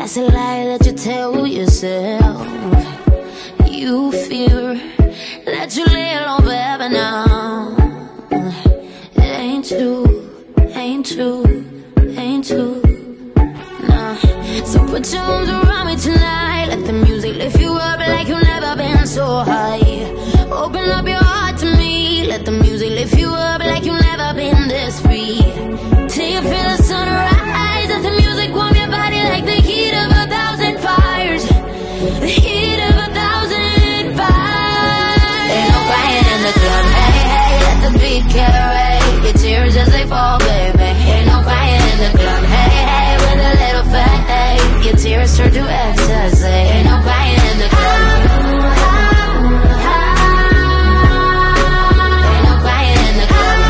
That's a lie that you tell yourself. You fear that you lay alone forever now. It ain't true, ain't true, ain't true. Nah. So put your arms around me tonight. Let the music lift you up like you've never been so high. Open up your heart to me. Let the music lift you up like you've never been this free. Till you feel the sunrise. Let the music warm your body like the heat of 1,000 fires. The heat of 1,000 fires. Ain't no crying in the club. Hey, hey, let the beat carry your tears as they fall, baby. Ain't no crying in the club. Hey, hey, with a little fade, your tears turn to ecstasy. Ain't no crying in the club. Ain't no crying in the club.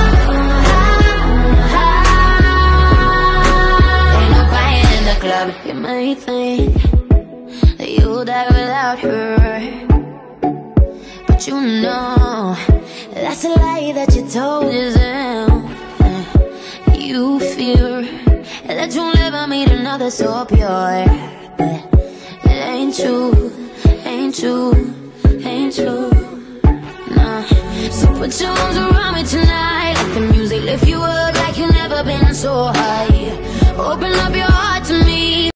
Ain't no crying in the club. You may think that you'll die without her, but you know that's a lie that you told yourself. You fear that you'll never meet another so pure, but it ain't true, ain't true, ain't true. Nah. So put your arms around me tonight. Let the music lift you up like you've never been so high.